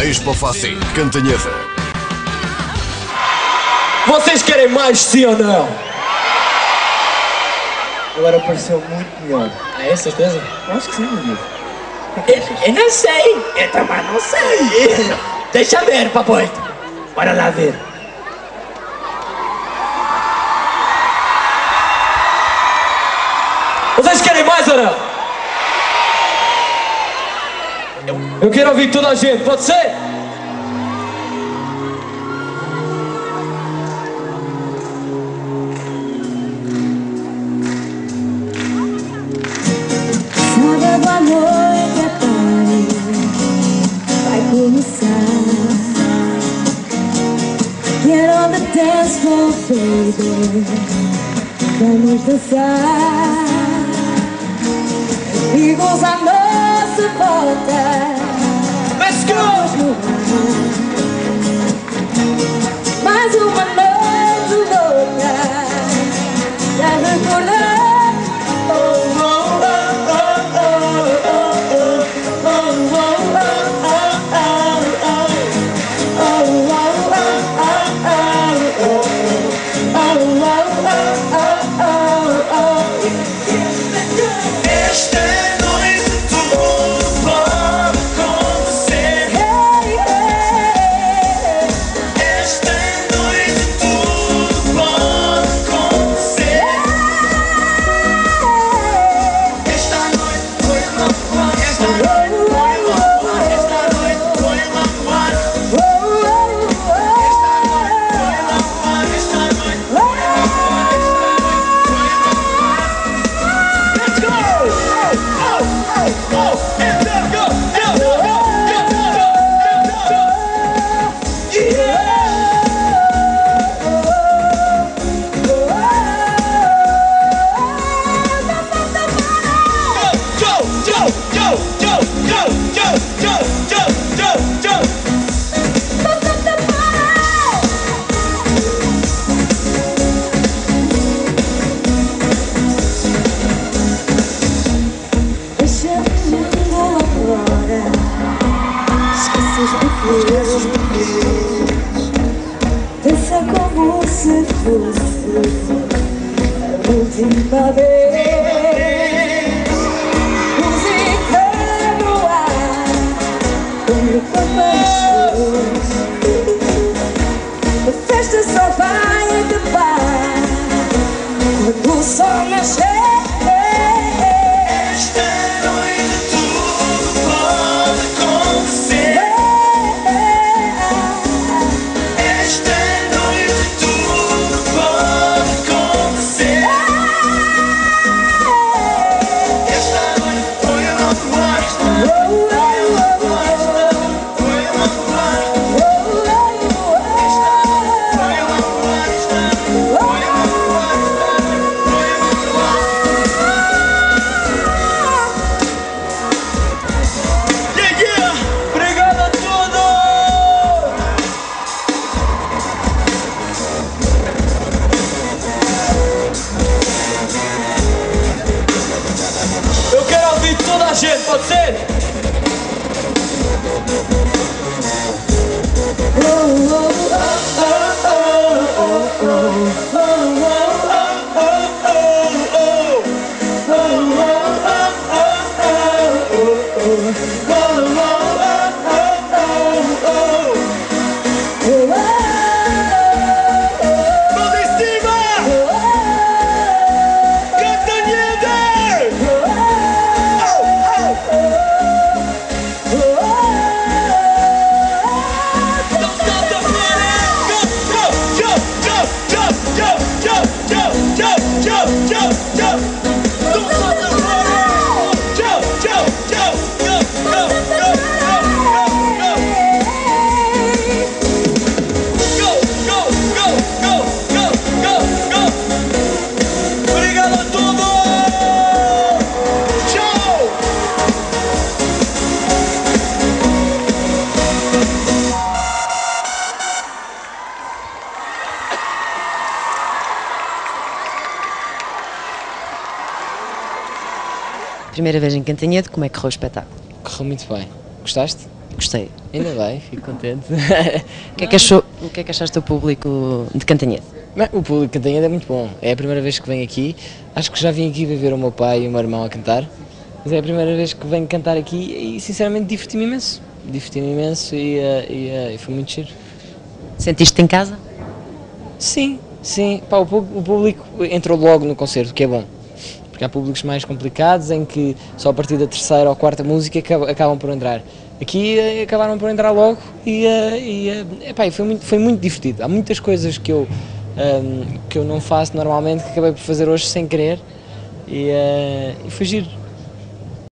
Expo Fácil, Cantanhede. Vocês querem mais, sim ou não? Agora pareceu muito melhor. É certeza? Acho que sim, meu amigo. Eu não sei. Eu também não sei. Deixa ver, papai. Bora lá ver. Vocês querem mais ou não? Eu quero ouvir toda a gente, pode ser? Sábado à noite à tarde vai começar. Get on the dance floor, baby. Vamos dançar. Amigos à nossa volta. Let's go! Mais uma noite louca pra recordar. Dança como se fosse a última vez. Música no ar, como papéis. A festa só vai acabar quando o sol nascer. Pode ser? Primeira vez em Cantanhede, como é que correu o espetáculo? Correu muito bem. Gostaste? Gostei. Ainda bem, fico contente. O que é que achaste do público de Cantanhede? Bem, o público de Cantanhede é muito bom, é a primeira vez que venho aqui, acho que já vim aqui ver o meu pai e o meu irmão a cantar, mas é a primeira vez que venho cantar aqui e sinceramente diverti-me imenso e foi muito giro. Sentiste-te em casa? Sim, pá, o público entrou logo no concerto, o que é bom, porque há públicos mais complicados em que só a partir da terceira ou quarta música acabam por entrar. Aqui acabaram por entrar logo epá, foi muito divertido. Há muitas coisas que eu não faço normalmente que acabei por fazer hoje sem querer e foi giro.